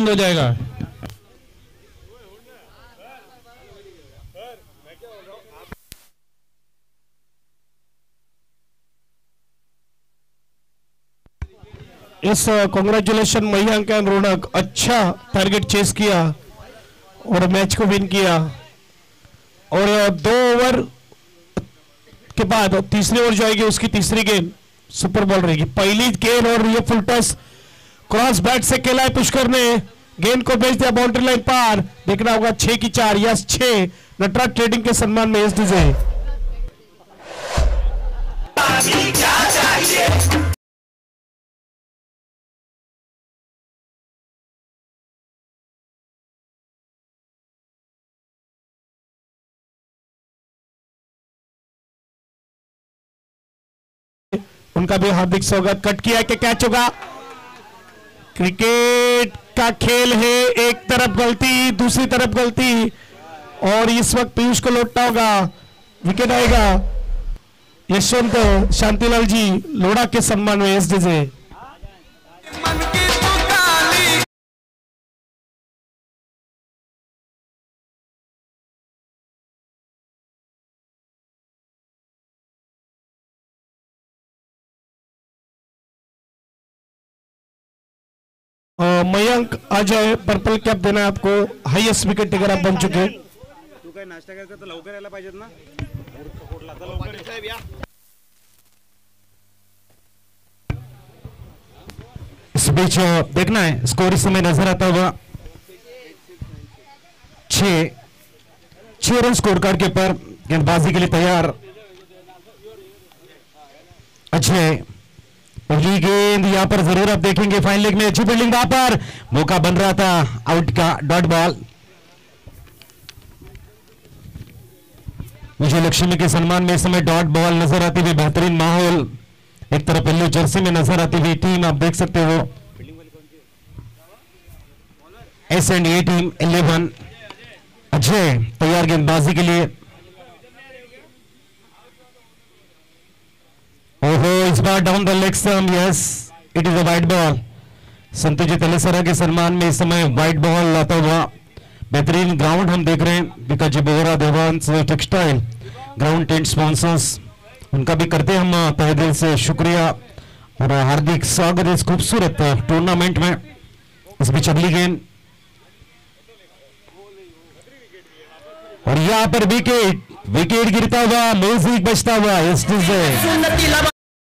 हो जाएगा। इस कांग्रेचुलेशन मयंक एंड रौनक, अच्छा टारगेट चेस किया और मैच को विन किया। और 2 ओवर के बाद तीसरी ओवर जो आएगी उसकी तीसरी गेंद सुपर बॉल रहेगी। पहली गेंद और ये फुल टॉस क्रॉस बैट से खेला है पुष्कर ने, गेंद को भेज दिया बाउंड्री लाइन पार। देखना होगा 6 की 4 या 6 नटराज ट्रेडिंग के सम्मान में इस डीजे। उनका भी हार्दिक स्वागत। कट किया कि कैच होगा। क्रिकेट का खेल है, एक तरफ गलती दूसरी तरफ गलती, और इस वक्त पीयूष को लौटना होगा। विकेट आएगा यशवंत शांतिलाल जी लोढ़ा के सम्मान में एस डीजे। मयंक आ जाए, पर्पल कैप देना है आपको। हाईएस्ट विकेट टेकर आप बन चुके। तू काय नाश्ता करायचा तर लवकर यायला पाहिजेत ना, लवकर या। इस बीच देखना है स्कोर इस समय नजर आता हुआ 6 रन स्कोर कार्ड के ऊपर। गेंदबाजी के लिए तैयार अजय। पहली गेंद यहां पर जरूर आप देखेंगे फाइन लेग में अच्छी फील्डिंग, वहां पर मौका बन रहा था आउट का, डॉट बॉल। विजय लक्ष्मी के सम्मान में इस समय डॉट बॉल नजर आती हुई बेहतरीन माहौल। एक तरफ येलो जर्सी में नजर आती हुई टीम आप देख सकते हो, S&A टीम 11। अजय तैयार गेंदबाजी के लिए। ओहो, इस बार down the leg stump, yes it is a wide ball. Santoji Talesara के सम्मान में इस समय वाइड बॉल लाता हुआ बेहतरीन ग्राउंड हम देख रहे हैं। Vikas Bohra Devansh textile ground tent sponsors, उनका भी करते हैं हम तहे दिल से शुक्रिया और हार्दिक स्वागत इस खूबसूरत टूर्नामेंट में। इस बीच अगली गेंद और यहां पर विकेट गिरता हुआ, म्यूजिक बजता हुआ इस डीजे।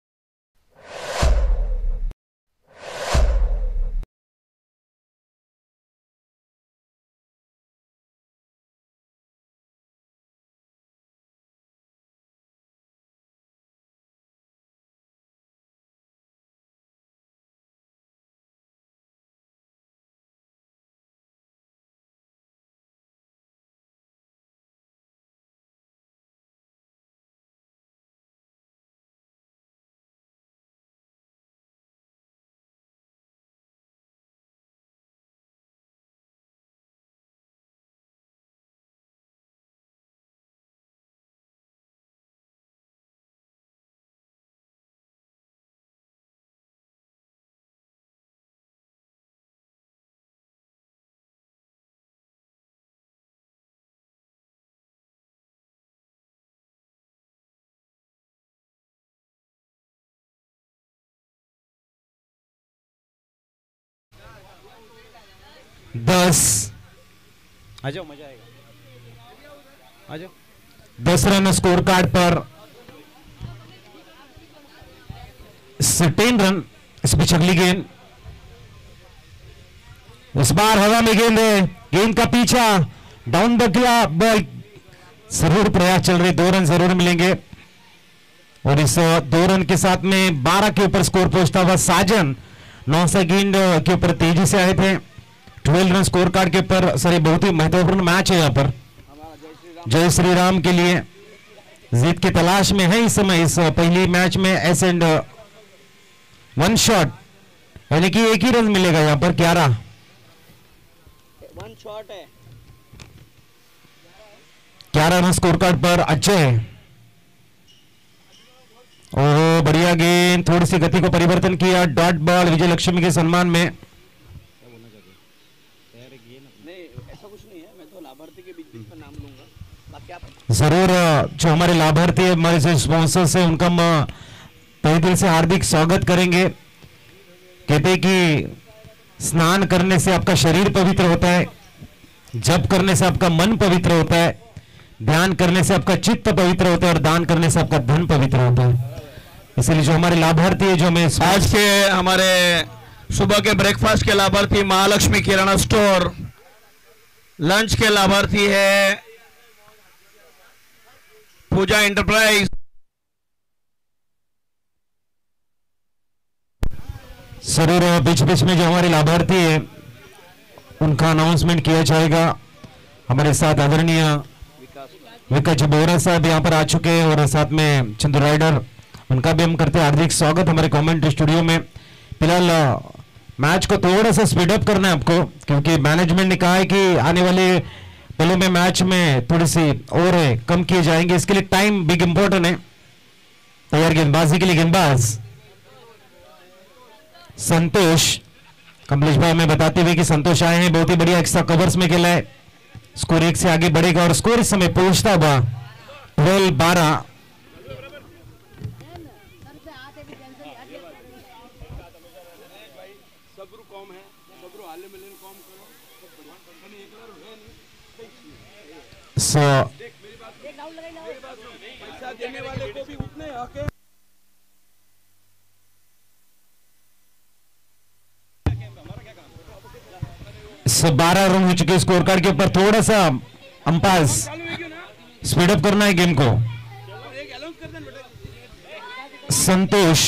आ जाओ, मजा आएगा, आ जाओ। 10 रन स्कोर कार्ड पर, 10 रन। इस बीच अगली गेंद, इस बार हवा में गेंद है, गेंद का पीछा, डाउन द बॉल, जरूर प्रयास चल रहे, 2 रन जरूर मिलेंगे। और इस 2 रन के साथ में 12 के ऊपर स्कोर पहुंचता हुआ साजन 9 सेकंड के ऊपर तेजी से आए थे 12 रन स्कोर कार्ड के ऊपर। सर ये बहुत ही महत्वपूर्ण मैच है यहाँ पर, जय श्री राम के लिए जीत की तलाश में है इस समय। इस पहली मैच में S&1 शॉट, यानी कि एक ही रन मिलेगा यहाँ पर। 11 1 शॉट है, 11 रन स्कोर कार्ड पर अजय। ओह बढ़िया गेंद, थोड़ी सी गति को परिवर्तन किया, डॉट बॉल विजय लक्ष्मी के सम्मान में। नहीं ऐसा कुछ नहीं है, मैं तो लाभार्थी के बीच बीच में नाम लूंगा, बाकी आप जरूर जो हमारे लाभार्थी है, हमारे जो स्पॉन्सर्स है, उनका हम तहे दिल से हार्दिक स्वागत करेंगे। कहते हैं कि स्नान करने से आपका शरीर पवित्र होता है, जप करने से आपका मन पवित्र होता है, ध्यान करने से आपका चित्त पवित्र होता है और दान करने से आपका धन पवित्र होता है। इसलिए जो हमारे लाभार्थी है, जो हमें आज के हमारे सुबह के ब्रेकफास्ट के लाभार्थी महालक्ष्मी किराना स्टोर, लंच के लाभार्थी है पूजा एंटरप्राइज। जरूर बीच बीच में जो हमारे लाभार्थी है उनका अनाउंसमेंट किया जाएगा। हमारे साथ आदरणीय विकास बोरा साहब यहाँ पर आ चुके हैं और साथ में चंदू राइडर, उनका भी हम करते हैं हार्दिक स्वागत हमारे कमेंट्री स्टूडियो में। फिलहाल मैच को थोड़ा सा स्पीड अप करना है आपको, क्योंकि मैनेजमेंट ने कहा है कि आने वाले पलों में मैच में थोड़ी सी और कम किए जाएंगे, इसके लिए टाइम बिग इंपॉर्टेंट है। तैयार गेंदबाजी के लिए गेंदबाज संतोष, कमलेश भाई में बताते हुए कि संतोष आए हैं, बहुत ही बढ़िया एक्स्ट्रा कवर्स में खेला है, स्कोर 1 से आगे बढ़ेगा और स्कोर इस समय पहुंचता हुआ 12-12। पैसा देने वाले को भी उतने हक है। 12 रन हो चुके स्कोर कार्ड के ऊपर, थोड़ा सा अंपायर स्पीड अप करना है गेम को। संतोष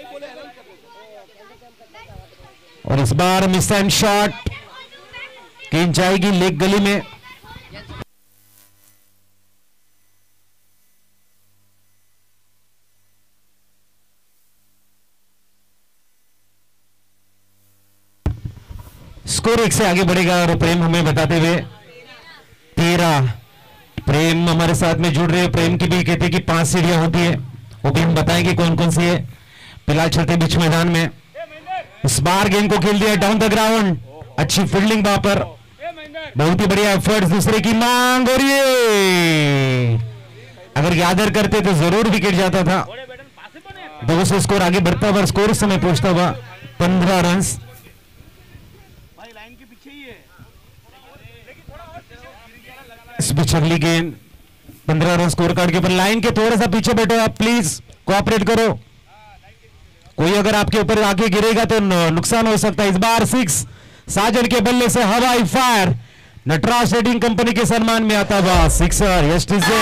और इस बार मिस एंड शॉट, गेंद जाएगी लेग गली में। स्कोर 1 से आगे बढ़ेगा और प्रेम हमें बताते हुए 13। प्रेम हमारे साथ में जुड़ रहे हैं। प्रेम की भी कहते हैं कि 5 सीढ़ियां होती है, वो भी हम बताएंगे कौन कौन सी है। फिलहाल चलते बीच मैदान में, इस बार गेंद को खेल दिया डाउन द ग्राउंड, अच्छी फील्डिंग वहां पर, बहुत ही बढ़िया एफर्ट्स, दूसरे की मांग, और ये अगर यादर करते तो जरूर विकेट जाता था। 2 से स्कोर आगे बढ़ता हुआ, स्कोर इस समय पहुंचता हुआ 15 रन। इस बीच अगली गेंद 15 रन स्कोर कार्ड के ऊपर, लाइन के थोड़ा सा पीछे बैठो आप, प्लीज कोऑपरेट करो, कोई अगर आपके ऊपर आके गिरेगा तो नुकसान हो सकता है। इस बार 6 साजन के बल्ले से हवाई फायर, नटराज ट्रेडिंग कंपनी के सम्मान में आता हुआ सिक्सर यष्टि से।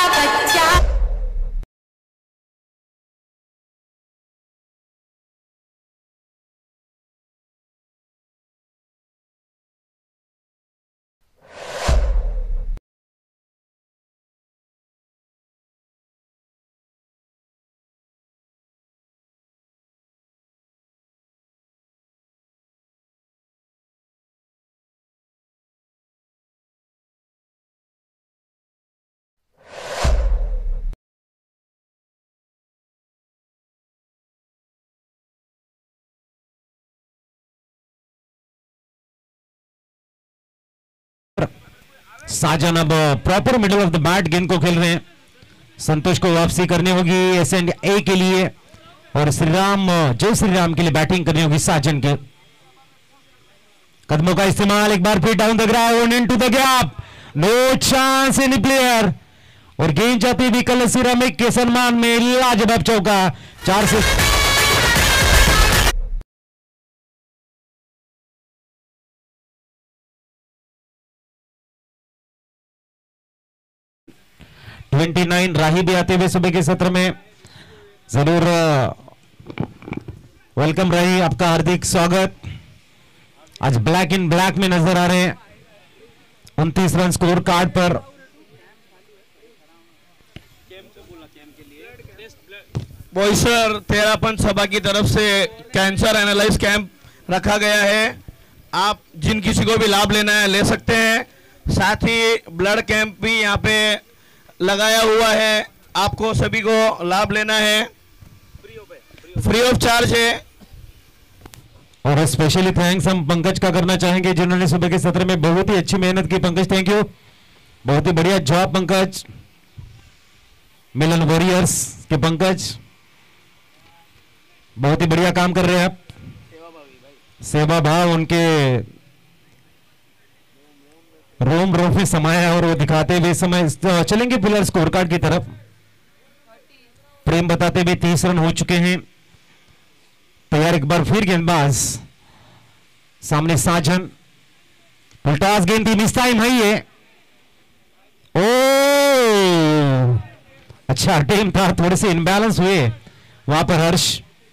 साजन अब proper middle of the bat गेंद को खेल रहे हैं। संतोष को वापसी करनी होगी S&A के लिए और श्रीराम, जय श्रीराम के लिए बैटिंग करनी होगी साजन के। कदमों का इस्तेमाल, एक बार फिर down the ground into the gap, no chance any player, और गेंद जाती हुई कल सिरामिक के सम्मान में लाजवाब चौका। 4 से 29 राही भी आते हुए सुबह के सत्र में, जरूर वेलकम राही, आपका हार्दिक स्वागत। आज ब्लैक इन ब्लैक में नजर आ रहे हैं, 29 रन स्कोर कार्ड पर। बॉयसर तेरापन सभा की तरफ से कैंसर एनालाइज कैंप रखा गया है, आप जिन किसी को भी लाभ लेना है ले सकते हैं। साथ ही ब्लड कैंप भी यहाँ पे लगाया हुआ है, आपको सभी को लाभ लेना है, फ्री ऑफ चार्ज है। और स्पेशली थैंक्स हम पंकज का करना चाहेंगे जिन्होंने सुबह के सत्र में बहुत ही अच्छी मेहनत की। पंकज थैंक यू, बहुत ही बढ़िया जॉब पंकज। मिलन वॉरियर्स के पंकज बहुत ही बढ़िया काम कर रहे हैं आप। सेवा भाव उनके रोम रोम में समाया और वो दिखाते हुए समय चलेंगे फिलहाल स्कोर कार्ड की तरफ। प्रेम बताते हुए 30 रन हो चुके हैं। तैयार एक बार फिर गेंदबाज सामने साजन, उल्टास गेंद थी, मिस टाइम है ये। ओ अच्छा टीम था, थोड़े से इनबैलेंस हुए वहां पर हर्ष,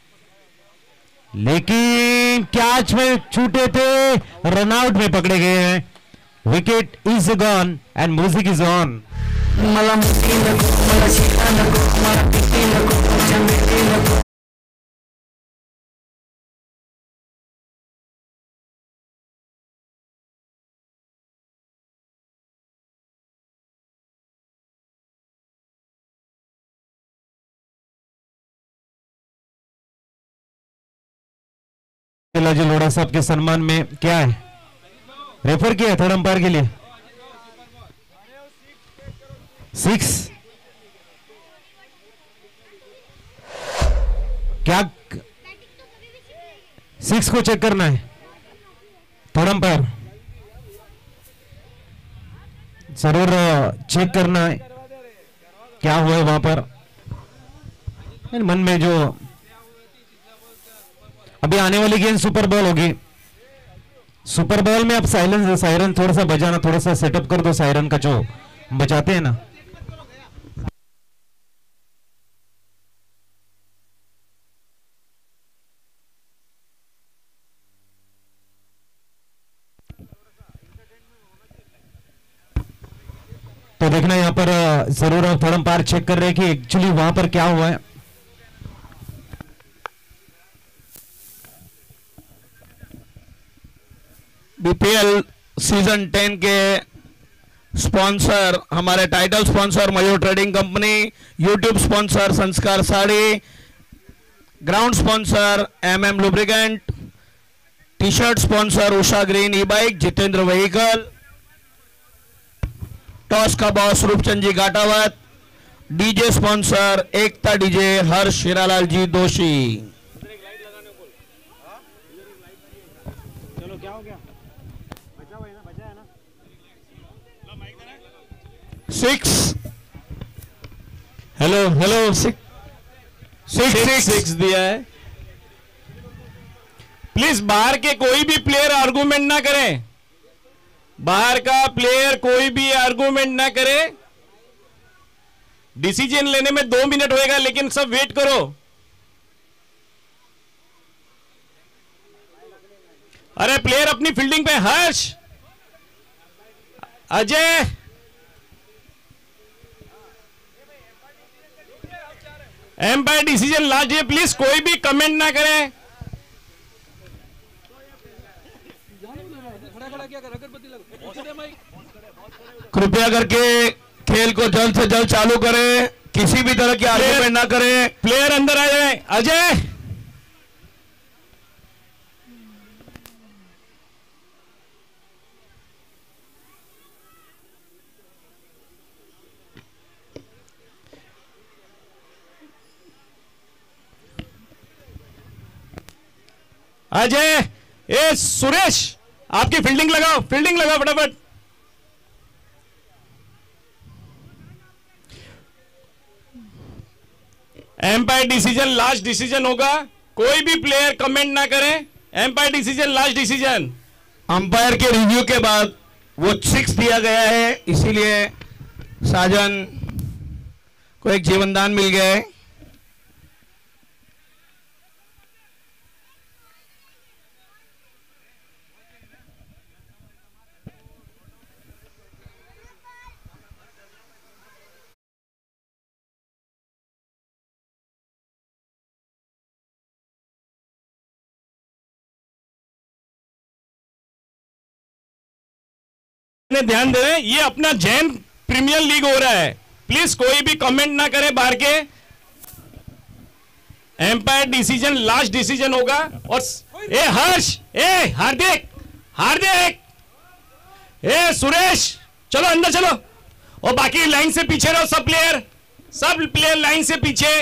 लेकिन कैच में छूटे थे, रनआउट में पकड़े गए हैं। Wicket is gone and music is on. जी लोढ़ा साहब के सम्मान में क्या है, रेफर किया थर्ड अंपायर के लिए 6 क्या 6 को चेक करना है थर्ड अंपायर, जरूर चेक करना है क्या हुआ है वहां पर। मन में जो अभी आने वाली गेंद सुपर बॉल होगी, सुपर बॉल में अब सायरन थोड़ा सा बजाना, थोड़ा सा सेटअप कर दो सायरन का जो बजाते हैं ना। तो देखना यहां पर जरूर आप थर्ड अंपायर चेक कर रहे हैं कि एक्चुअली वहां पर क्या हुआ है। बीपीएल सीजन 10 के स्पॉन्सर हमारे title sponsor Mayur trading company, YouTube sponsor Sanskar sari, ground sponsor MM lubricant, T shirt sponsor Usha green e bike, Jitendra vehicle, toss का boss Roopchand ji Ghatawat, DJ sponsor Ekta DJ Harsh Hiralal ji Doshi. चलो क्या हो गया, बचा हुआ है ना, बचा है ना। 6 हेलो हेलो 6 दिया है। प्लीज बाहर के कोई भी प्लेयर आर्गुमेंट ना करें, बाहर का प्लेयर कोई भी आर्गुमेंट ना करे। डिसीजन लेने में 2 मिनट होएगा, लेकिन सब वेट करो। अरे प्लेयर अपनी फील्डिंग पे, Harsh, Ajay, umpire decision last है, प्लीज कोई भी कमेंट ना करें। कृपया करके खेल को जल्द से जल्द चालू करें, किसी भी तरह की आर्गुमेंट ना करें। प्लेयर अंदर आ जाए। अजय, अजय, ए सुरेश, आपकी फील्डिंग लगाओ, फील्डिंग लगाओ फटाफट। एम्पायर डिसीजन लास्ट डिसीजन होगा, कोई भी प्लेयर कमेंट ना करें। Umpire decision last decision, umpire के रिव्यू के बाद वो 6 दिया गया है, इसीलिए साजन को एक जीवनदान मिल गया है। ध्यान दे रहे हैं, ये अपना जैन प्रीमियर लीग हो रहा है, प्लीज कोई भी कमेंट ना करे बाहर के। एम्पायर डिसीजन लास्ट डिसीजन होगा। और ए हर्ष, ए हार्दिक, हार्दिक, ए सुरेश, चलो अंदर चलो। और बाकी लाइन से पीछे रहो, सब प्लेयर लाइन से पीछे।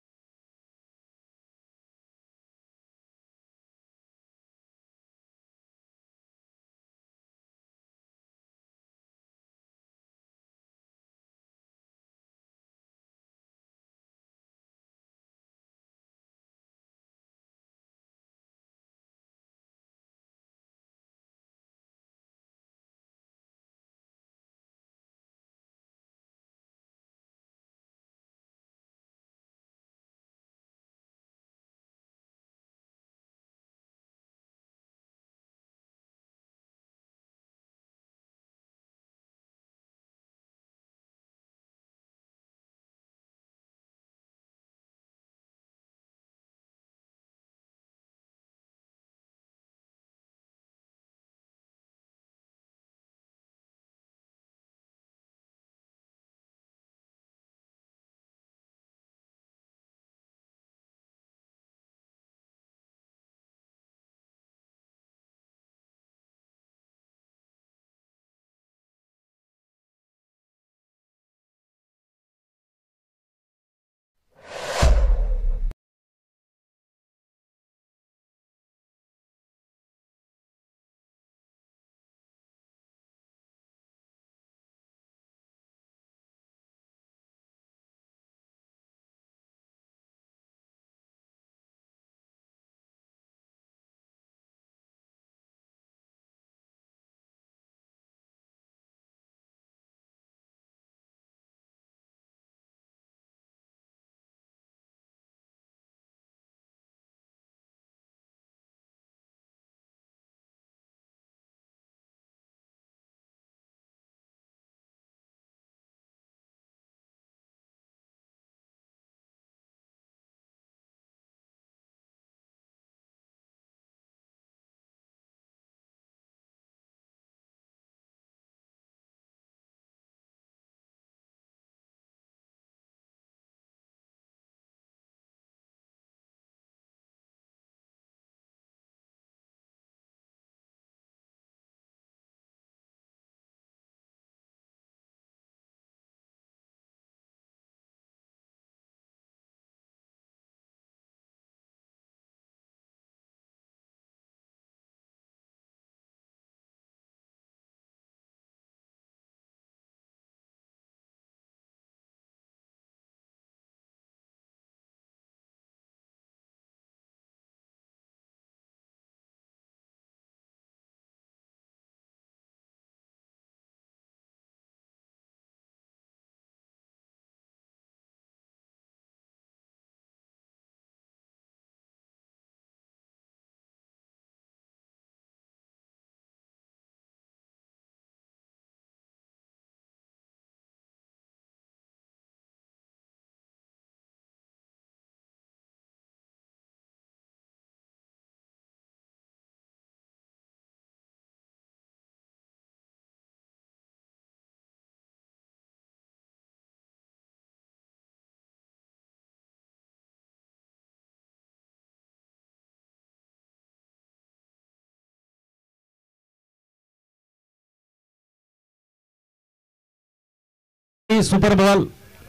सुपर बॉल,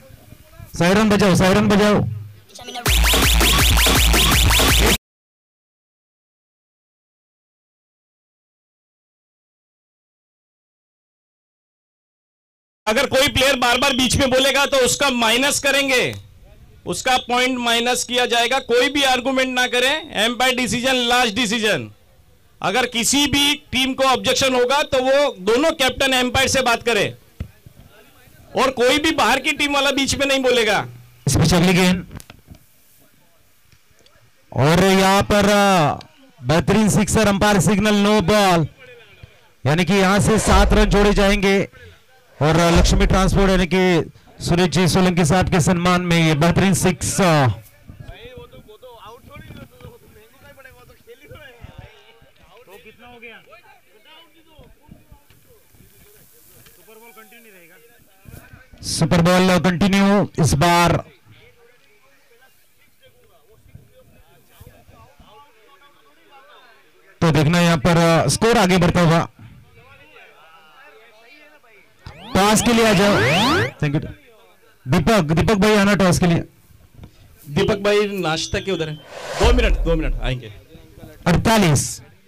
सायरन बजाओ, सायरन बजाओ। अगर कोई प्लेयर बार बार बीच में बोलेगा तो उसका माइनस करेंगे, उसका पॉइंट माइनस किया जाएगा। कोई भी आर्गुमेंट ना करें, एम्पायर डिसीजन लास्ट डिसीजन। अगर किसी भी टीम को ऑब्जेक्शन होगा तो वो दोनों कैप्टन एम्पायर से बात करें और कोई भी बाहर की टीम वाला बीच में नहीं बोलेगा। स्पेशली गेंद, और यहां पर बेहतरीन sixer, umpire signal no ball, यानी कि यहां से 7 रन जोड़े जाएंगे। और लक्ष्मी ट्रांसपोर्ट यानी कि सुरेश जी सोलंकी साहब के सम्मान में ये बेहतरीन सिक्स। सुपर बॉल कंटिन्यू, इस बार देखना यहाँ पर स्कोर आगे बढ़ता हुआ। टॉस के लिए आ जाओ। थैंक यू दीपक भाई आना टॉस के लिए। दीपक भाई नाश्ता के उधर है। 2 मिनट आएंगे। 48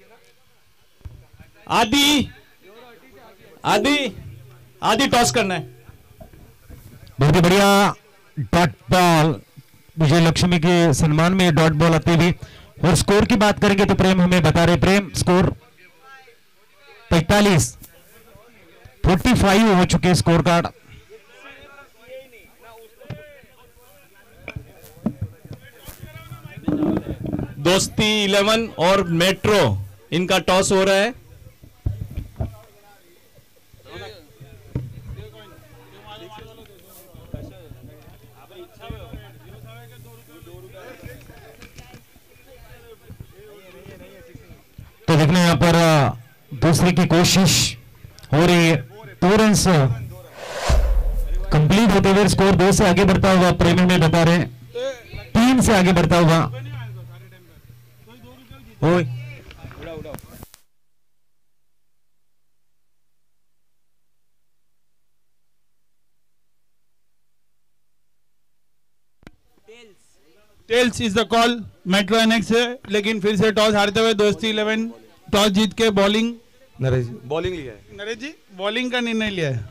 आदि टॉस करना है। बहुत ही बढ़िया डॉट बॉल विजय लक्ष्मी के सम्मान में डॉट बॉल आती हुई। और स्कोर की बात करेंगे तो प्रेम हमें बता रहे, प्रेम स्कोर 45 हो चुके स्कोर कार्ड। दोस्ती 11 और मेट्रो इनका टॉस हो रहा है। तो देखना यहां पर दूसरे की कोशिश हो रही है। 2 रन्स कंप्लीट होते हुए स्कोर 2 से आगे बढ़ता हुआ प्रेमी में बता रहे हैं, 3 से आगे बढ़ता हुआ। ओए tails is the call metro annex से, लेकिन फिर से टॉस हारते हुए दोस्ती 11 टॉस जीत के बॉलिंग नरेश बॉलिंग लिया है। नरेश जी बॉलिंग का निर्णय लिया है।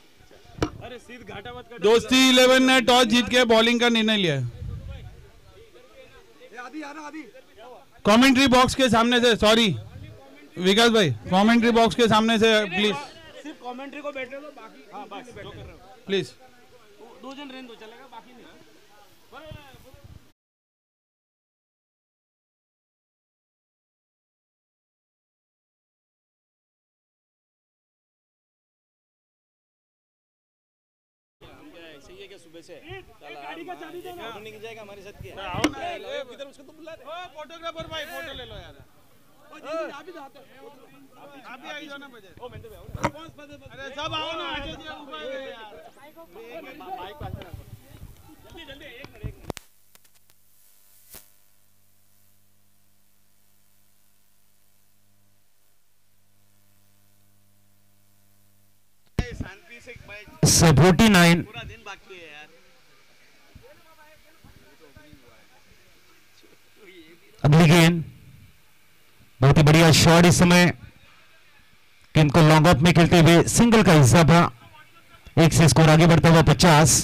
दोस्ती 11 ने टॉस जीत के बॉलिंग का निर्णय लिया है। कमेंट्री बॉक्स के सामने से, सॉरी विकास भाई, कमेंट्री बॉक्स के सामने से प्लीज, सिर्फ कमेंट्री को बैठने दो, बाकी हाँ बस जो कर रहे हो प्लीज। 2 जन रहने दो, चलेगा, बाकी नहीं। सही है क्या सुबह से गाड़ी का चाबी देना नहीं जाएगा हमारे साथ क्या किधर उसको तो बुला रहे फोटोग्राफर भाई फोटो ले लो यार। आप ही जाते आप भी आई जाओ ना बजे। ओ मैं तो अरे सब आओ ना, आ जाइए ऊपर यार। बाइक पास जल्दी जल्दी 1 मिनट शांति से 49 पूरा दिन बाकी है यार। अगली गेंद बहुत ही बढ़िया शॉट इस समय गेंद को लॉन्ग ऑफ में खेलते हुए सिंगल का हिस्सा था। 1 से स्कोर आगे बढ़ता हुआ 50।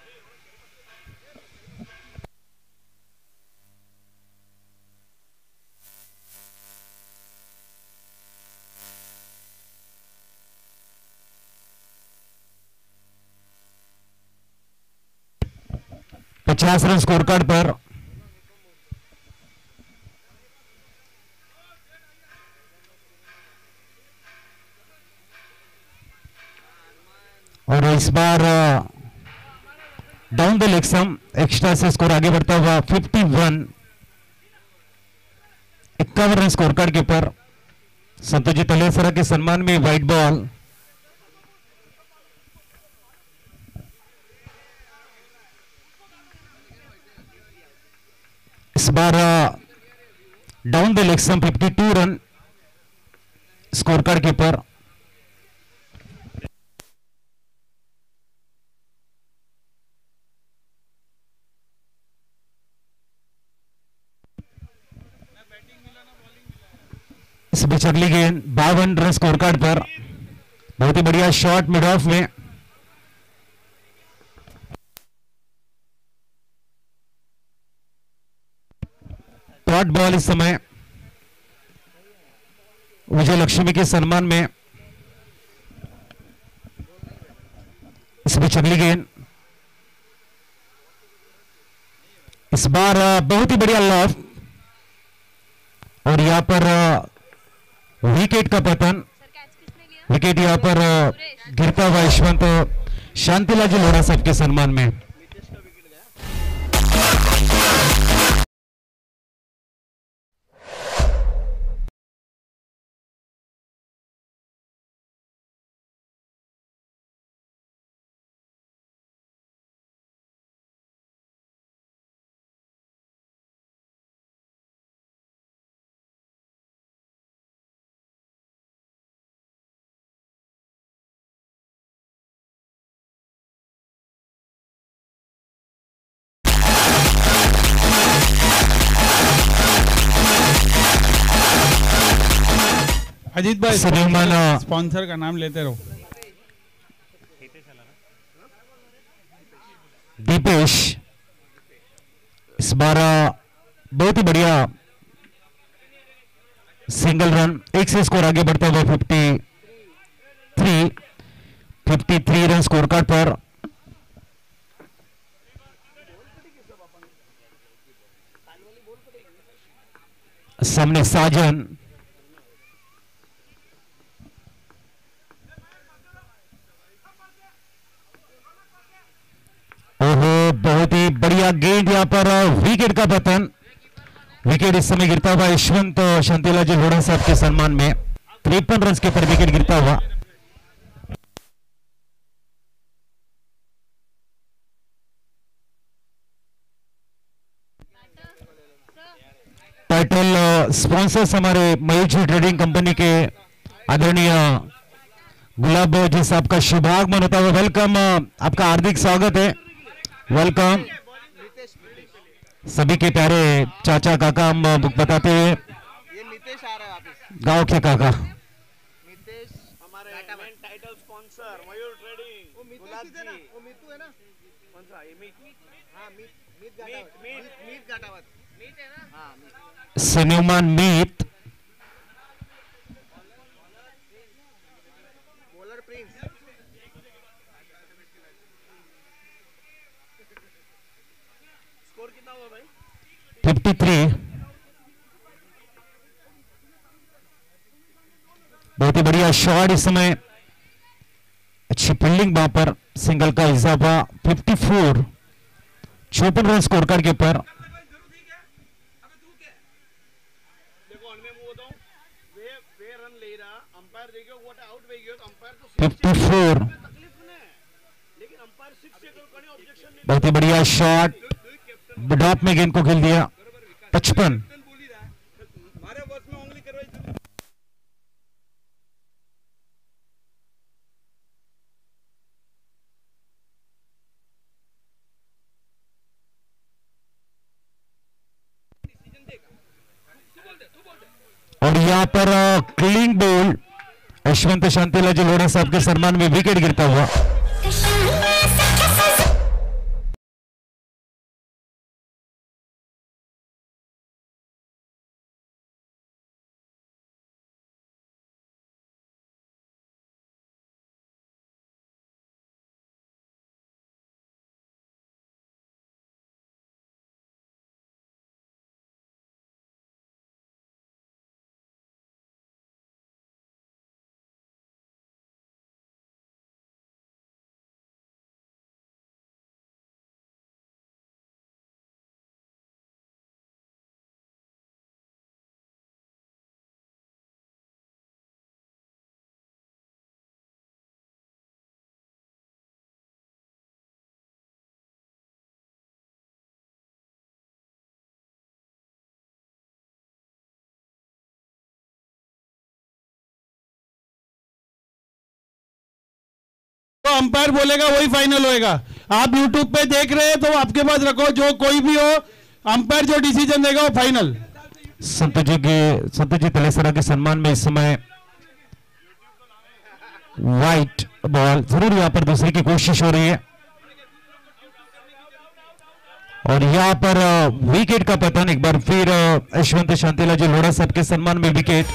पचास रन स्कोर कार्ड पर। और इस बार down the leg some extra से स्कोर आगे बढ़ता हुआ 51। 51 रन स्कोर कार्ड के ऊपर। संतोषजी तलेसरा के सम्मान में व्हाइट बॉल। इस बार down the leg some 52 run score card के ऊपर। इस बीच अगली गेंद 52 रन स्कोर कार्ड पर। बहुत ही बढ़िया शॉट मिड ऑफ में। डॉट बॉल इस समय विजय लक्ष्मी के सम्मान में। इस बीच अगली गेंद इस बार बहुत ही बढ़िया लॉफ और यहां पर विकेट का पतन। विकेट यहां पर गिरता हुआ यशवंत शांतिलाल जी लोढ़ा साहब के सम्मान में। अजीत भाई सन्युमान स्पॉन्सर का नाम लेते रहो। दीपेश इस बार बहुत ही बढ़िया सिंगल रन, एक से स्कोर आगे बढ़ता हुआ 53 रन स्कोर कार्ड पर। सामने साजन, ओहो बहुत ही बढ़िया गेंद यहां पर, विकेट का पतन। विकेट इस समय गिरता हुआ यशवंत शांतिलाल जी लोढ़ा साहब के सम्मान में 53 रन के पर विकेट गिरता हुआ। टाइटल स्पॉन्सर्स हमारे मयूर जी ट्रेडिंग कंपनी के आदरणीय गुलाब जी साहब का शुभागमन होता हुआ। वेलकम, आपका हार्दिक स्वागत है। वेलकम सभी के प्यारे चाचा काका, हम बताते हैं ये नितेश आ रहा है वापस। गांव के काका। नितेश हमारे main title sponsor Mayur trading. वो गुलाब जी, वो मीतू है ना? कौन सा? ये मीत। हाँ मीत गाटावत। मीत है ना? हाँ मीत। सन्युमान मीत, बॉलर प्रिंस। स्कोर कितना हुआ भाई? 53। बहुत ही बढ़िया शॉट इस समय, अच्छी फील्डिंग वहां पर, सिंगल का इजाफा 54, 54 रन स्कोर कार्ड के ऊपर। देखो मैं बताऊं, वे रन ले रहा, अंपायर देखो व्हाट आउट वे गयो, अंपायर तो 54, तकलीफ ने, लेकिन अंपायर 6 से कोई ऑब्जेक्शन नहीं। बहुत ही बढ़िया शॉट, ड्रॉप में गेंद को खेल दिया। 55। मारे वर्ष में ओनली करवाई। और यहां पर क्लीन बोल यशवंत शांतिलाल जी लोढ़ा साहब के सम्मान में विकेट गिरता हुआ। तो अंपायर बोलेगा वही फाइनल होएगा। आप YouTube पे देख रहे हैं तो आपके पास रखो, जो कोई भी हो, अंपायर जो डिसीजन देगा वो फाइनल। संत जी तलेसरा के सम्मान में इस समय वाइट बॉल, जरूर यहां पर दूसरे की कोशिश हो रही है और यहां पर विकेट का पतन। एक बार फिर यशवंत शांतिलाल जी लोढ़ा साहब के सम्मान में विकेट।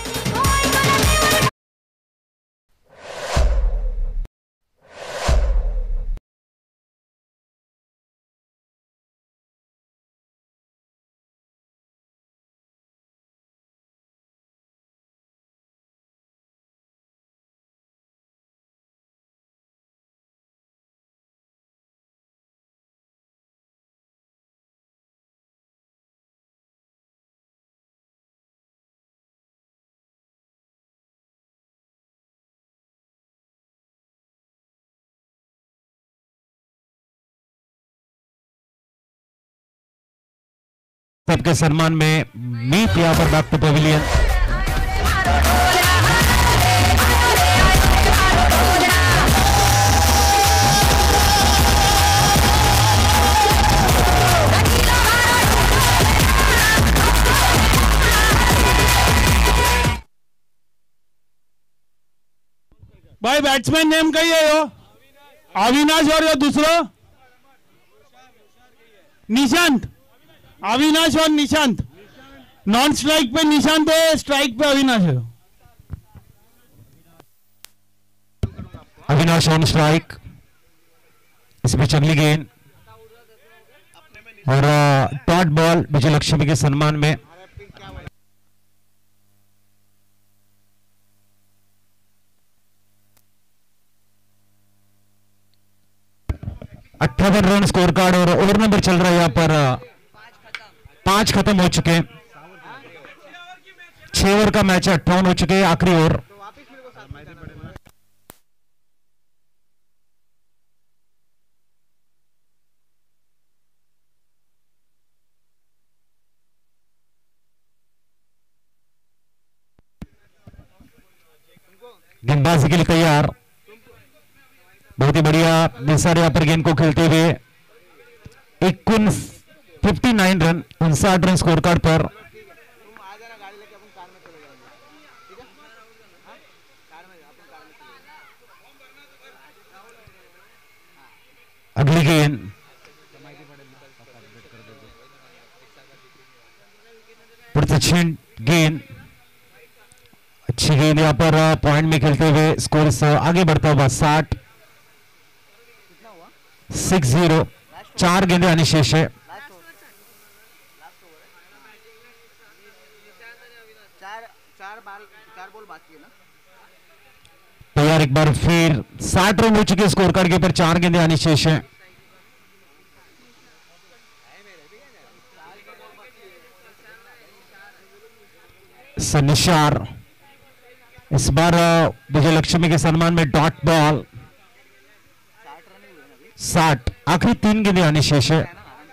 सबके सम्मान में मीत यहां पर बैक टू पवेलियन। भाई बैट्समैन नेम कही है यो? अविनाश और यो दूसरो निशांत, अविनाश और निशांत। नॉन स्ट्राइक पे निशांत है, स्ट्राइक पे अविनाश है। Avinash on strike. इस बीच अगली गेंद और डॉट बॉल विजय लक्ष्मी के सम्मान में। अट्ठावन रन स्कोर कार्ड और ओवर नंबर चल रहा है यहां पर 5 खत्म हो चुके हैं। 6 ओवर का मैच है, 58 हो चुके हैं, आखिरी ओवर। गेंदबाजी के लिए तैयार, बहुत ही बढ़िया निसार यहां पर गेंद को खेलते हुए। 59 रन, 59 रन स्कोर कार्ड पर। अगली गेंद प्रतिक्षण गेंद, अच्छी गेंद यहां पर पॉइंट में खेलते हुए स्कोर आगे बढ़ता हुआ 60। 4 गेंदें आनी शेष है। चार बॉल बाकी है ना। तैयार एक बार फिर 60 रन हो चुके स्कोर कार्ड के ऊपर, 4 गेंदें आनी शेष है। निशार इस बार विजय लक्ष्मी के सम्मान में डॉट बॉल। 60, आखिरी 3 गेंदें आनी शेष है।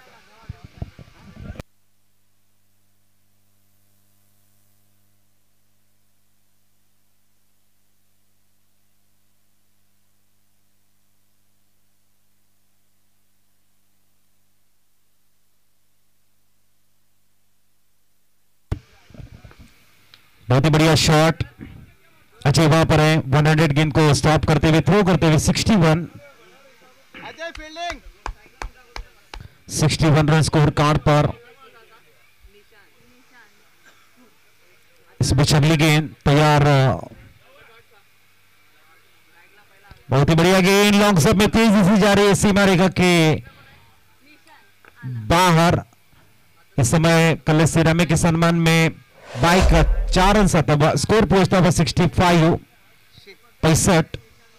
बहुत ही बढ़िया शॉट, अच्छे वहां पर है। 100 गेंद को स्टॉप करते हुए, थ्रो करते हुए 61। Ajay fielding 61 run score card पर। इस बीच अगली गेंद तैयार, बहुत ही बढ़िया गेंद लॉन्ग सब में तेजी से जा रही है, सीमा रेखा के बाहर। इस समय कल सिरामे के सम्मान में बाइक का 4 रन आता, स्कोर पहुंचता हुआ 65। 65।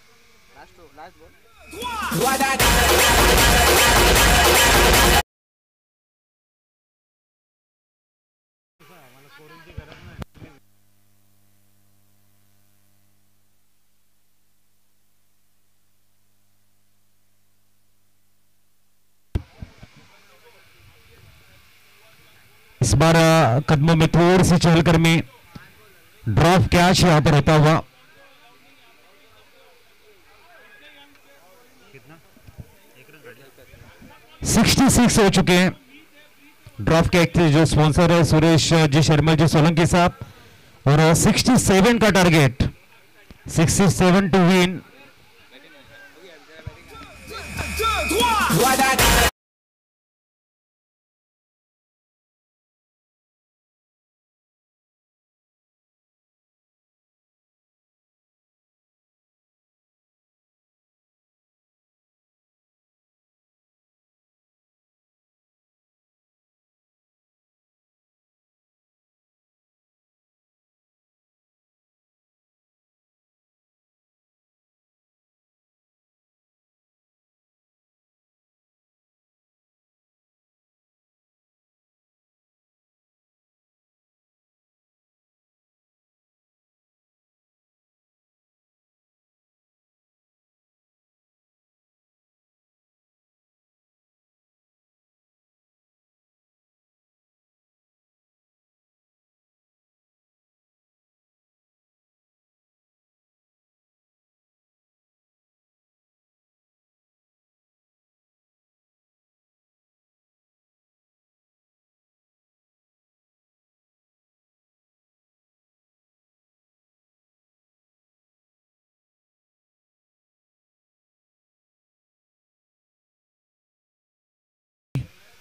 इस बार कदमों में थोड़ी सी चहलकर में ड्रॉप कैच यहां पर होता हुआ। कितना 66 हो चुके हैं। ड्रॉप कैच जो स्पॉन्सर है सुरेश जी शर्मा जी सोलंकी साहब, और 67 का टारगेट, 67 टू विन।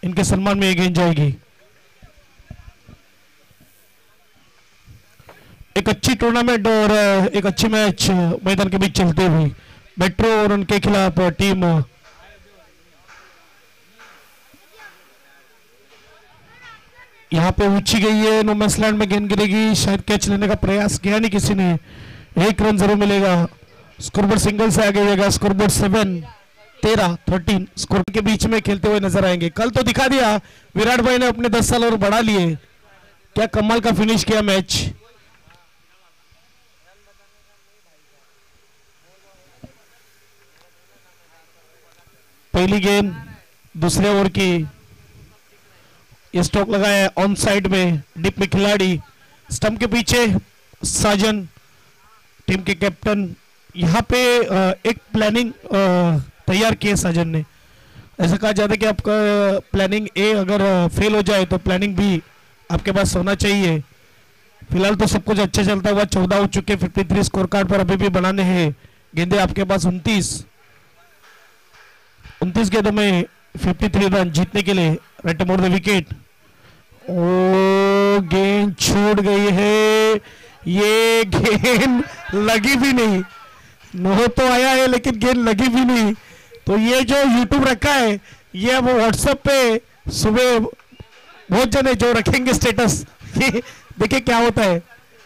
इनके सम्मान में ये गेंद जाएगी। एक अच्छी टूर्नामेंट और एक अच्छी मैच मैदान के बीच चलते हुए मेट्रो और उनके खिलाफ टीम यहाँ पे ऊंची गई है। नो मैच लैंड में गेंद गिरेगी, शायद कैच लेने का प्रयास किया नहीं किसी ने। एक रन जरूर मिलेगा। स्कोरबोर्ड सिंगल से आगे जाएगा। स्कोरबोर्ड 7-13 स्कोर के बीच में खेलते हुए नजर आएंगे। कल तो दिखा दिया विराट भाई ने अपने 10 साल और बढ़ा लिए। क्या कमाल का फिनिश किया मैच। पहली गेंद दूसरे ओवर की। ये स्टॉक लगाया ऑन साइड में, डिप में खिलाड़ी, स्टंप के पीछे साजन टीम के कैप्टन। यहाँ पे एक प्लानिंग तैयार की है साजन ने। ऐसा कहा जाता है कि आपका प्लानिंग ए अगर फेल हो जाए तो प्लानिंग बी आपके पास होना चाहिए। फिलहाल तो सब कुछ अच्छा चलता हुआ 14 हो चुके। 53 स्कोर कार्ड पर अभी भी बनाने हैं गेंदे आपके पास। 29 गेंदों में 53 रन जीतने के लिए राइट मोर द विकेट। ओ गेंद छूट गई है। ये गेंद लगी भी नहीं। नो तो आया है लेकिन गेंद लगी भी नहीं। तो ये जो यूट्यूब रखा है ये अब व्हाट्सएप पे सुबह बहुत जने जो रखेंगे स्टेटस, ये देखिए क्या होता है।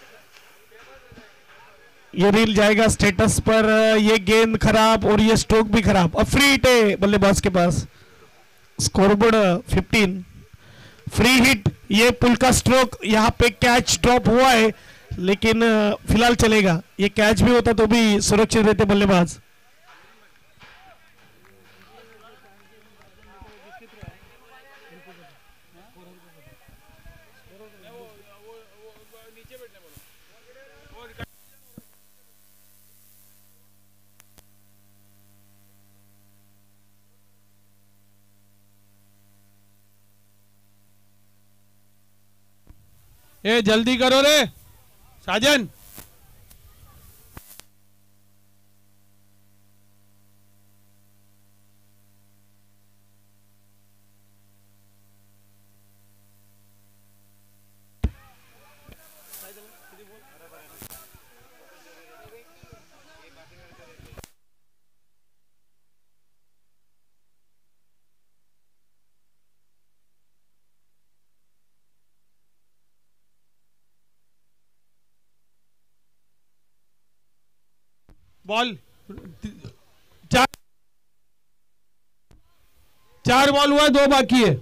ये रील जाएगा स्टेटस पर। ये गेंद खराब और ये स्ट्रोक भी खराब। अब फ्री हिट है बल्लेबाज के पास। Scoreboard 15 free hit. ये पुल का स्ट्रोक। यहाँ पे कैच ड्रॉप हुआ है लेकिन फिलहाल चलेगा। ये कैच भी होता तो भी सुरक्षित रहते बल्लेबाज। ए जल्दी करो रे साजन। बॉल चार बॉल हुआ, 2 बाकी है।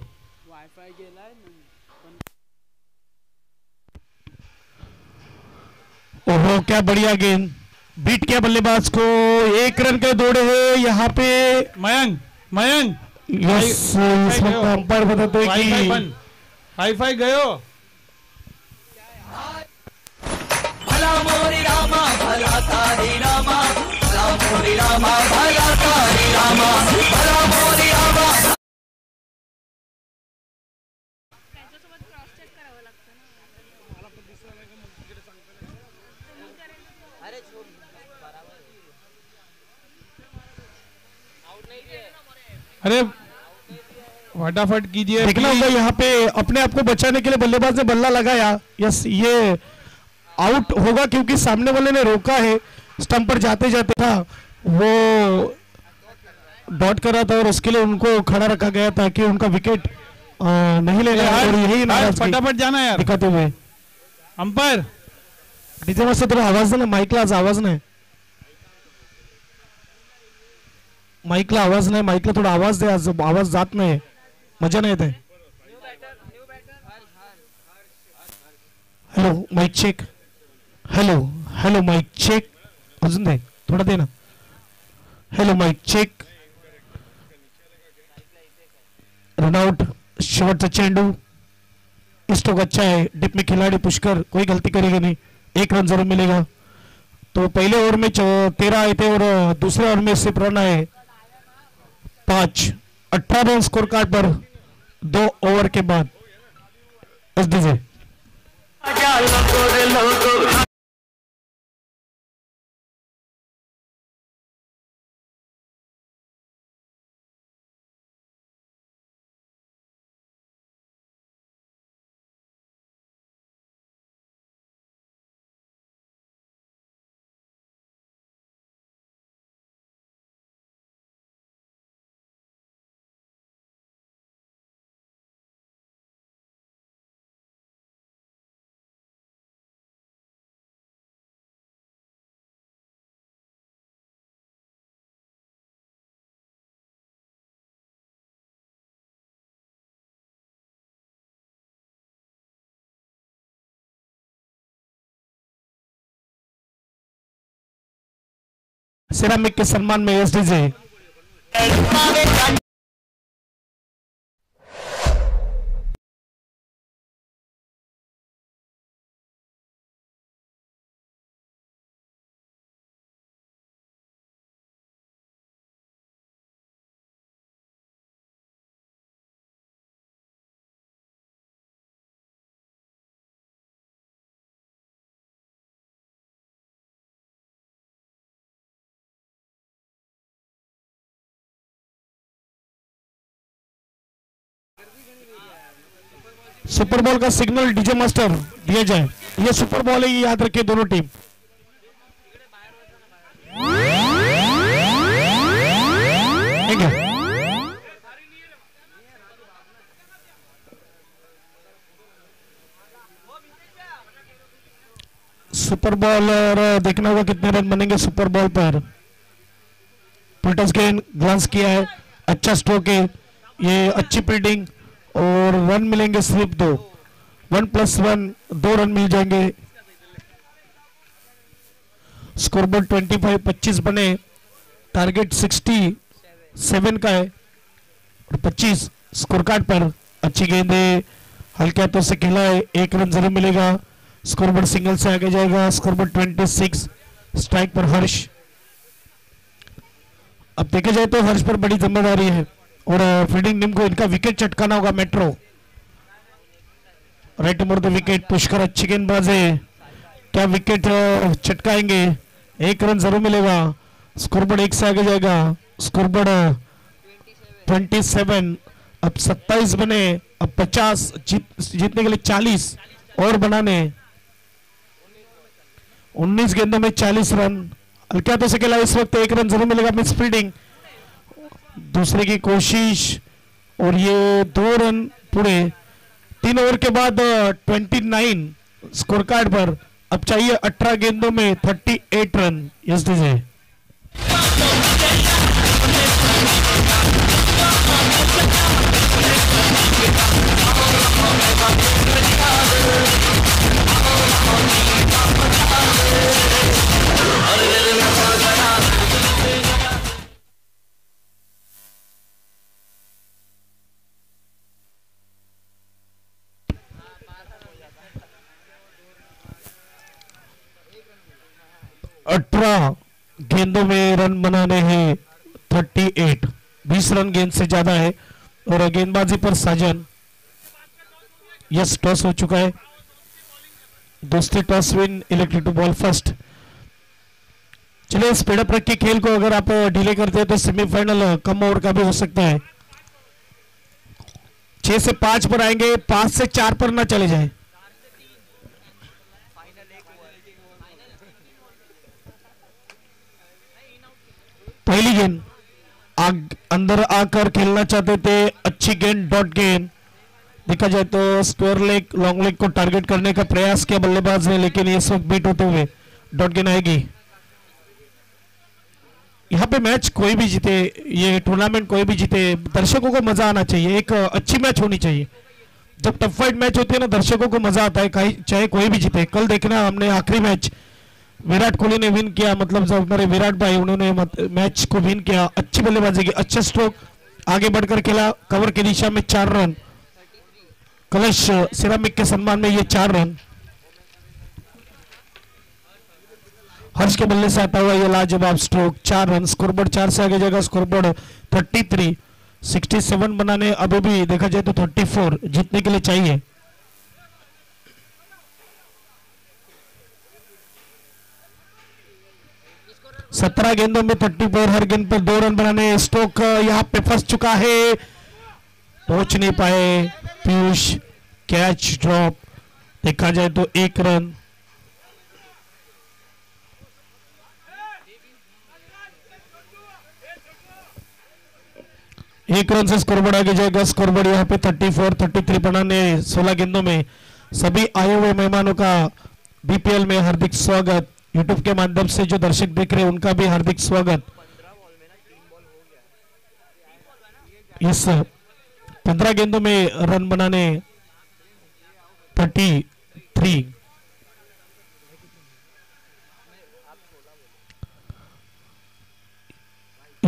ओहो क्या बढ़िया गेंद। बीट किया बल्लेबाज को। 1 रन के दौड़े हैं यहाँ पे। मयंक मयंक यस इस वक्त अंपायर बताते हैं कि हाई फाई गयो। भला मोरी रामा भला तारी रामा, भला मोरी रामा भला तारी रामा, भला मोरी रामा। त्यांच्यासोबत क्रॉस चेक करावं लागतं ना. अरे छोड़ बराबर आउट नहीं दिया। अरे फटाफट कीजिए। देखना होगा यहाँ पे अपने आप को बचाने के लिए बल्लेबाज ने बल्ला लगाया। यस ये आउट होगा क्योंकि सामने वाले ने रोका है। स्टंप पर जाते जाते था वो डॉट कर रहा था और उसके लिए उनको खड़ा रखा गया ताकि उनका विकेट नहीं लेना है। और यही नाराजगी फटाफट जाना यार दिखाते हुए अंपायर। डीजे मस्त थोड़ा आवाज ना माइकला आज आवाज नाही. माइकला आवाज नाही. माइकला थोडा आवाज दे. आज आवाज जात नाही. मजा नाही येत आहे. Hello mic check. Hello hello mic check. अजून दे थोडा दे ना. Hello mic check. रनआउट. शेवटचा चेंडू. स्ट्रोक अच्छा है. डिप में खिलाड़ी पुष्कर कोई गलती करेगा नहीं. 1 रन जरूर मिलेगा. तो पहले ओवर में 13 आए थे और दूसरे ओवर में सिर्फ रन आए 5. 18 रन स्कोर कार्ड पर 2 ओवर के बाद. बस दीजिए. सिरामिक के सम्मान में एसडीजे। सुपर बॉल का सिग्नल डीजे मास्टर दिया जाए। ये सुपर बॉल है, ये याद रखिए दोनों टीम। ठीक है, सुपर बॉल और देखना होगा कितने रन बनेंगे सुपर बॉल पर। पुलटस गेंद ग्लांस किया है, अच्छा स्ट्रोक है, ये अच्छी फील्डिंग और रन मिलेंगे सिर्फ 2। 1+1 2 रन मिल जाएंगे। स्कोरबोर्ड 25 बने, टारगेट 67 का है और 25 स्कोर कार्ड पर। अच्छी गेंद है, हल्के हाथों से खेला है, 1 रन जरूर मिलेगा। स्कोरबोर्ड सिंगल से आगे जाएगा। स्कोरबोर्ड 26, स्ट्राइक पर हर्ष। अब देखे जाए तो हर्ष पर बड़ी जिम्मेदारी है और फील्डिंग टीम को इनका विकेट चटकाना होगा। Metro right more the wicket, Pushkar अच्छी गेंदबाज है, क्या विकेट चटकाएंगे? 1 रन जरूर मिलेगा। स्कोरबोर्ड 1 से आगे जाएगा। स्कोरबोर्ड 27, अब 27 बने, अब 50 जीतने के लिए 40 और बनाने। 19 गेंदों में 40 रन, हल्के हाथों से खेला, इस वक्त 1 रन जरूर मिलेगा। मिस फील्डिंग, दूसरे की कोशिश और ये 2 रन पूरे। 3 ओवर के बाद 29 स्कोर कार्ड पर। अब चाहिए 18 गेंदों में 38 रन। यस दीजिए। गेंदों में रन बनाने हैं 38, 20 रन गेंद से ज्यादा है। और गेंदबाजी पर साजन। यस, टॉस हो चुका है। दोस्ती toss win, elected to bowl first. चलिए स्पीड अप रखिए खेल को, अगर आप डिले करते हैं तो सेमीफाइनल कम ओवर का भी हो सकता है। 6 से 5 पर आएंगे, 5 से 4 पर ना चले जाए। पहली गेंद अंदर आकर खेलना चाहते थे, अच्छी गेंद, डॉट गेंद। देखा जाए तो स्क्वायर लेग, लॉन्ग लेग को टारगेट करने का प्रयास किया बल्लेबाज ने, लेकिन इस वक्त बीट होते हुए डॉट गेंद आएगी। यहाँ पे मैच कोई भी जीते, ये टूर्नामेंट कोई भी जीते, दर्शकों को मजा आना चाहिए, एक अच्छी मैच होनी चाहिए। जब टफ फाइट मैच होती है ना, दर्शकों को मजा आता है, चाहे कोई भी जीते। कल देखना, हमने आखिरी मैच विराट कोहली ने विन किया, मतलब जो हमारे विराट भाई उन्होंने मैच को विन किया। अच्छी बल्लेबाजी की, अच्छा स्ट्रोक, आगे बढ़कर खेला, कवर की दिशा में 4 रन। कलश सिरामिक के सम्मान में ये 4 रन। हर्ष के बल्ले से आता हुआ ये लाजवाब स्ट्रोक, 4 रन। स्कोरबोर्ड 4 से आगे जाएगा। स्कोरबोर्ड 33, 67 बनाने, अभी भी देखा जाए तो 34 जीतने के लिए चाहिए। सत्रह गेंदों में 34, हर गेंद पर 2 रन बनाने। स्ट्रोक यहाँ पे फंस चुका है, पहुंच नहीं पाए पीयूष, कैच ड्रॉप। देखा जाए तो 1 रन। एक रन से स्कोरबोर्ड आगे जाएगा। स्कोरबोर्ड यहाँ पे 34, 33 बनाने। 16 गेंदों में सभी आए हुए मेहमानों का बीपीएल में हार्दिक स्वागत। यूट्यूब के माध्यम से जो दर्शक देख रहे हैं उनका भी हार्दिक स्वागत। इस 15 गेंदों में रन बनाने 33।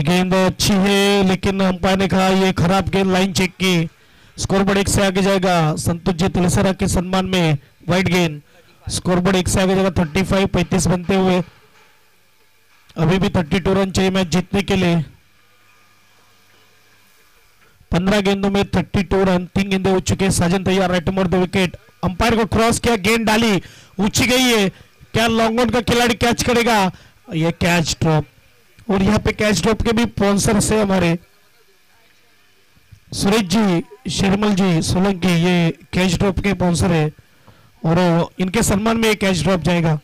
गेंद अच्छी है, लेकिन अंपायर ने कहा ये खराब गेंद, लाइन चेक की। स्कोरबोर्ड 1 से आगे जाएगा संतोष जी तिलसरा के सम्मान में, वाइड गेंद। स्कोरबोर्ड 1 से आगे जाएगा 35 बनते हुए। अभी भी 32 रन चाहिए मैच जीतने के लिए। 15 गेंदों में 32 रन, 3 गेंदे हो चुके हैं। साजन तैयार, right more the wicket. Umpire को क्रॉस किया, गेंद डाली, ऊंची गई है। क्या लॉन्ग ऑन का खिलाड़ी कैच करेगा? ये कैच ड्रॉप। और यहाँ पे कैच ड्रॉप के भी स्पॉन्सर से हमारे सुरेश जी, शर्मल जी सोलंकी, ये कैच ड्रॉप के स्पॉन्सर है और इनके सम्मान में ये कैच ड्रॉप जाएगा।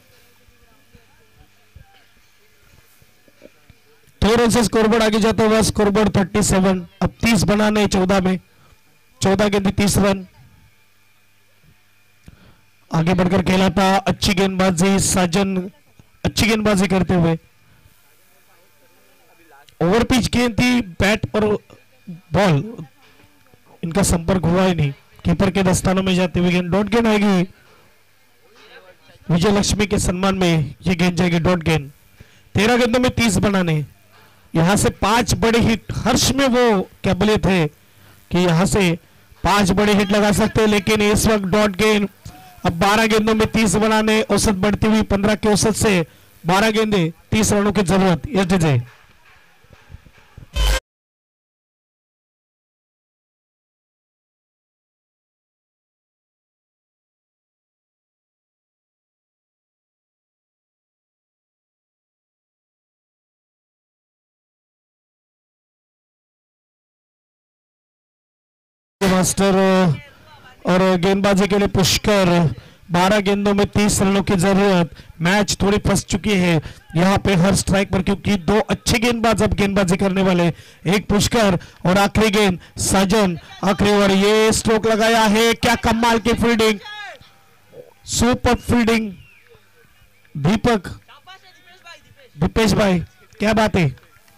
2 रन से स्कोरबोर्ड आगे जाता हुआ, स्कोरबोर्ड 37। अब 30 बनाने 14 में, 14 गेंद 30 रन। आगे बढ़कर खेला था, अच्छी गेंदबाजी, साजन अच्छी गेंदबाजी करते हुए। ओवर पिच गेंद थी, बैट और बॉल इनका संपर्क हुआ ही नहीं। कीपर के दस्तानों में जाते हुए गेंद, डॉट गेंद आएगी विजय लक्ष्मी के सम्मान में। ये गेंद जाएगी डॉट गेंद। 13 गेंदों में 30 बनाने। यहां से 5 बड़े हिट, हर्ष में वो काबिलियत है कि यहां से 5 बड़े हिट लगा सकते हैं, लेकिन इस वक्त डॉट गेंद। अब 12 गेंदों में 30 बनाने, औसत बढ़ती हुई 15 के औसत से 12 गेंदे 30 रनों की जरूरत। एसडीजे मास्टर और गेंदबाजी के लिए पुष्कर। 12 गेंदों में 30 रनों की जरूरत। मैच थोड़ी फंस चुकी है यहाँ पे हर स्ट्राइक पर, क्योंकि 2 अच्छे गेंदबाज अब गेंदबाजी करने वाले, एक पुष्कर और आखिरी गेंद साजन। आखिरी ओवर, ये स्ट्रोक लगाया है, क्या कमाल की फील्डिंग, सुपर फील्डिंग दीपेश भाई, क्या बात है।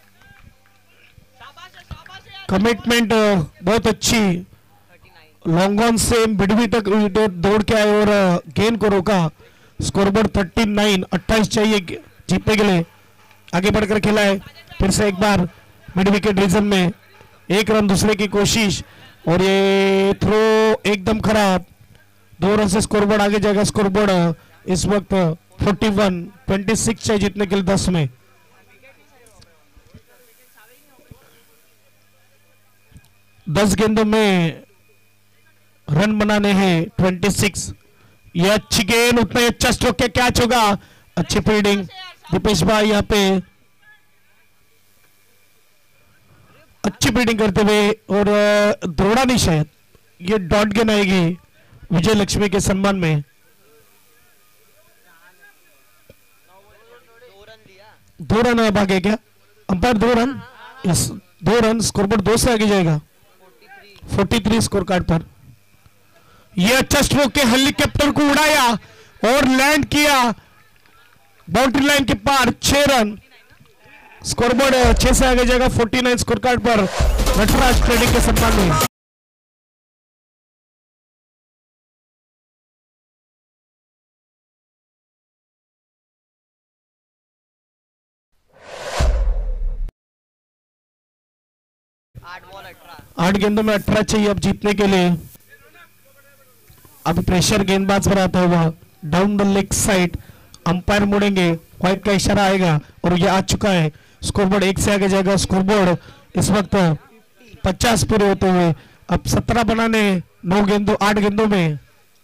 कमिटमेंट बहुत अच्छी, लॉन्ग ऑन से मिडवी तक दौड़ के आए और गेंद को रोका। स्कोरबोर्ड 39, 28 चाहिए जीतने के लिए। आगे बढ़कर खेला है, फिर से एक बार मिड विकेट रीजन में 1 रन दूसरे की कोशिश, और ये थ्रो एकदम खराब। 2 रन से स्कोरबोर्ड आगे जाएगा। स्कोरबोर्ड इस वक्त 41, 26 चाहिए जीतने के लिए 10 में। 10 गेंदों में रन बनाने हैं 26। ये अच्छी गेंद, उतना ही अच्छा स्ट्रोक के कैच होगा। अच्छी फील्डिंग दीपेश भाई, यहाँ पे अच्छी फील्डिंग करते हुए, और दौड़ा नहीं शायद। ये डॉट गेंद आएगी विजय लक्ष्मी के सम्मान में। 2 रन भागे क्या umpire? 2 run, yes 2 run. Scoreboard 2 से आगे जाएगा 43 स्कोर कार्ड पर। ये अच्छा स्ट्रोक के हेलीकॉप्टर को उड़ाया और लैंड किया बाउंड्री लाइन के पार। 6 रन। स्कोरबोर्ड 6 से आगे जाएगा 49 स्कोर कार्ड पर नटराज ट्रेडिंग के सम्मान में। आठ गेंदों में 18 चाहिए अब जीतने के लिए। अभी प्रेशर गेंदबाज पर आता हुआ down the leg side, umpire मुड़ेंगे, व्हाइट का इशारा आएगा और ये आ चुका है। स्कोरबोर्ड 1 से आगे जाएगा। स्कोरबोर्ड इस वक्त 50 पूरे होते हुए, अब 17 बनाने 8 गेंदों में।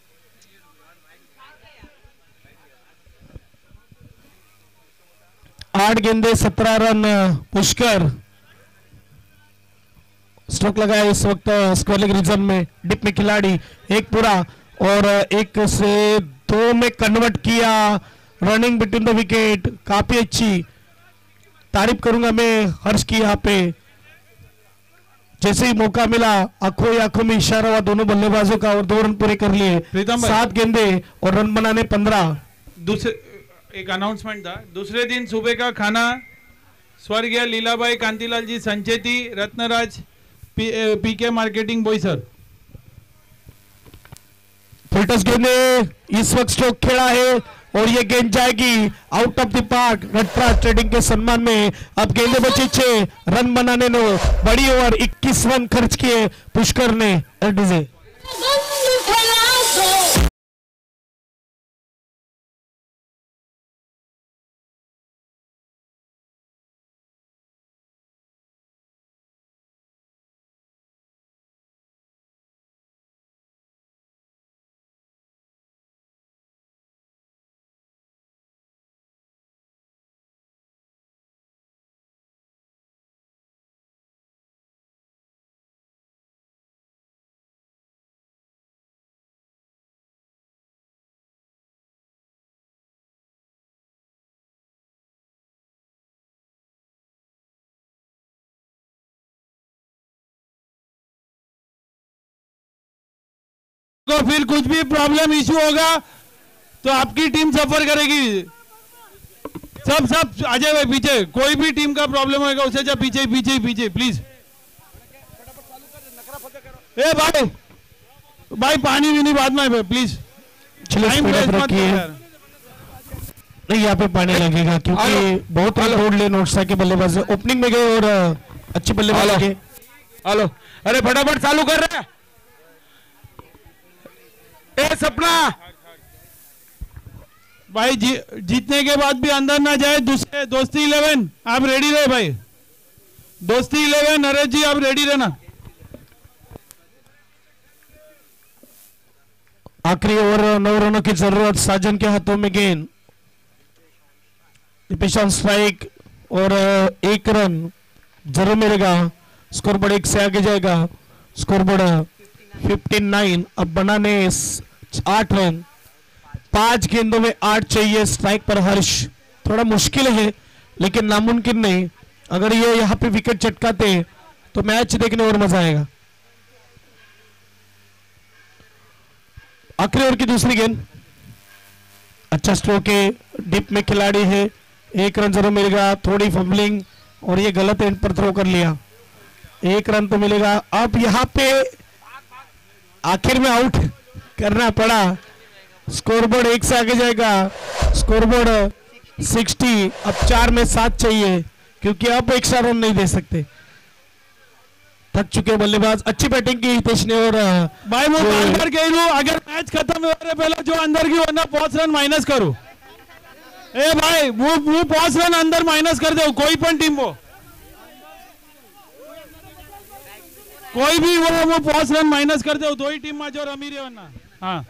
आठ गेंदे 17 रन। पुष्कर स्ट्रोक लगाया इस वक्त स्क्वायर लेग रीजन में। डिप में खिलाड़ी, एक पूरा और 1 से 2 में कन्वर्ट किया। रनिंग बिटवीन द विकेट, काफी अच्छी तारीफ करूंगा मैं हर्ष की। यहाँ पे जैसे ही मौका मिला आंखों में इशारा हुआ दोनों बल्लेबाजों का और 2 रन पूरे कर लिए। 7 गेंदे और रन बनाने 15। दूसरे एक अनाउंसमेंट था, दूसरे दिन सुबह का खाना स्वर्गीय Lilabai Kantilal ji Sancheti, Ratnaraj PK marketing Boisar. Full toss गेंदे इस वक्त स्ट्रोक खेला है और ये गेंद जाएगी out of the park. Nataraj trading के सम्मान में अब गेंदे बची 6 रन बनाने नो बड़ी ओवर 21 रन खर्च किए पुष्कर ने। डीजे को फिर कुछ भी प्रॉब्लम इशू होगा तो आपकी टीम सफर करेगी। सब अजय भाई पीछे, कोई भी टीम का प्रॉब्लम होगा उसे जब पीछे पीछे पीछे प्लीज। ए भाई पानी भी नहीं बाद में प्लीज। नहीं यहाँ पे पानी लगेगा क्योंकि बहुत रोड ले नोट्स के बल्लेबाज ओपनिंग में गए और अच्छी बल्लेबाज लगे। हेलो अरे फटाफट चालू कर रहे हैं। ए सपना भाई जीतने के बाद भी अंदर ना जाए। दूसरे दोस्ती 11 आप रेडी रहे भाई। दोस्ती 11 नरेश जी आप रेडी रहना। आखिरी ओवर 9 रनों की जरूरत। साजन के हाथों में गेंद, पेशान स्ट्राइक और 1 रन जरूर मिलेगा। स्कोर बोर्ड 1 से आगे जाएगा। Score board 59। अब बनाने 8 रन, 5 गेंदों में 8 चाहिए। स्ट्राइक पर हर्ष थोड़ा मुश्किल है लेकिन नामुमकिन नहीं। अगर ये यहाँ पे विकेट चटकाते तो मैच देखने और मजा आएगा। आखिरी ओवर की दूसरी गेंद, अच्छा स्ट्रोक है, डिप में खिलाड़ी है, 1 रन जरूर मिलेगा। थोड़ी फंबलिंग और ये गलत एंड पर थ्रो कर लिया, 1 रन तो मिलेगा। अब यहाँ पे आखिर में आउट करना पड़ा। स्कोरबोर्ड 1 से आगे जाएगा। स्कोरबोर्ड 60। अब 4 में 7 चाहिए क्योंकि अब एक्स्ट्रा रन नहीं दे सकते। थक चुके बल्लेबाज। अच्छी बैटिंग की हितेश ने। और भाई मैं बार-बार कह रहा हूं अगर मैच खत्म हो रहे पहले जो अंदर की वरना 5 रन माइनस करो। ए भाई वो 5 रन अंदर माइनस कर दो। कोई पण टीम वो कोई भी वो 5 रन माइनस कर दो। 2 ही टीम में जो रमी रहे वरना। हाँ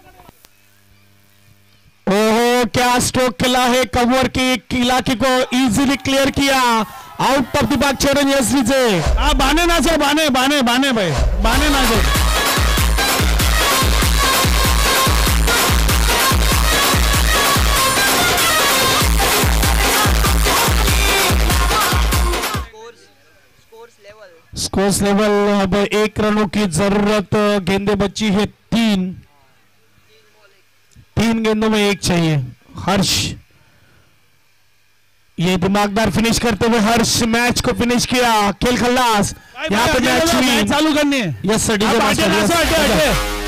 ओहो क्या स्ट्रोक खेला है। कवर की इलाके को इजीली क्लियर किया। Out of the park Charan Yashvi से। हाँ बाने ना से बाने भाई बाने ना से। स्कोर्स लेवल अब 1 रनों की जरूरत। गेंदे बची है 3 गेंदों में 1 चाहिए। हर्ष ये दिमागदार फिनिश करते हुए हर्ष मैच को फिनिश किया। खेल खल्लास यहाँ पे मैच चालू करनी है। Yes sir.